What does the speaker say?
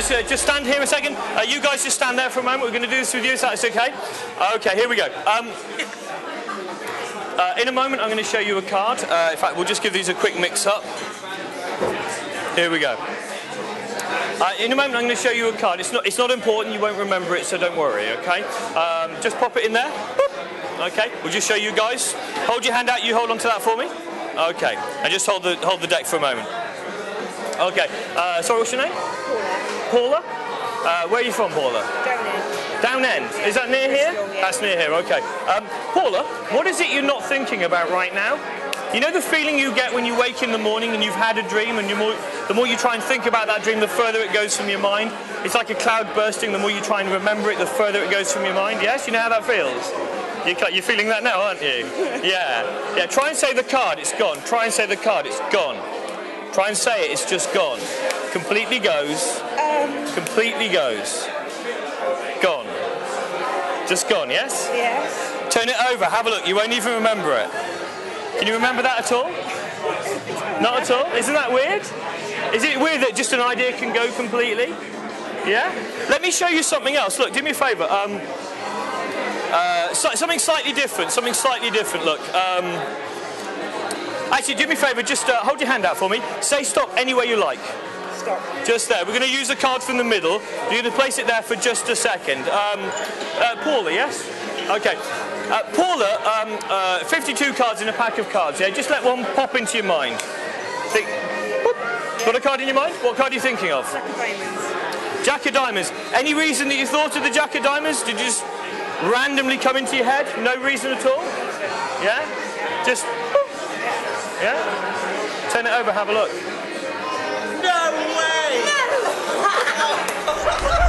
just stand here a second. You guys just stand there for a moment. We're going to do this with you, so that's okay. Okay, here we go. In a moment, I'm going to show you a card. In fact, we'll just give these a quick mix-up. Here we go. In a moment, I'm going to show you a card. It's not important. You won't remember it, so don't worry. Okay. Just pop it in there. Boop. Okay. We'll just show you guys. Hold your hand out. You hold on to that for me. Okay. And just hold the deck for a moment. Okay. Sorry, what's your name? Paula. Paula? Where are you from, Paula? Down End. Down End. Yeah. Is that near here? Yeah. That's near here. Okay. Paula, what is it you're not thinking about right now? You know the feeling you get when you wake in the morning and you've had a dream, and the more you try and think about that dream, the further it goes from your mind. It's like a cloud bursting. The more you try and remember it, the further it goes from your mind. Yes? You know how that feels? You're feeling that now, aren't you? Yeah. Yeah. Try and say the card. It's gone. Try and say the card. It's gone. Try and say it. It's just gone. Completely goes. Completely goes. Gone. Just gone, yes? Yes. Turn it over. Have a look. You won't even remember it. Can you remember that at all? Not at all? Isn't that weird? Is it weird that just an idea can go completely? Yeah? Let me show you something else. Look, do me a favour. Something slightly different. Something slightly different. Look. Actually, do me a favour. Just hold your hand out for me. Say stop anywhere you like. Stop. Just there. We're going to use a card from the middle. You're going to place it there for just a second. Paula, yes? Okay. Paula, 52 cards in a pack of cards, yeah? Just let one pop into your mind. Think, whoop. Got a card in your mind? What card are you thinking of? Jack of Diamonds. Jack of Diamonds. Any reason that you thought of the Jack of Diamonds? Did you just randomly come into your head? No reason at all? Yeah? Just, whoop. Yeah? Turn it over, have a look. No way! No!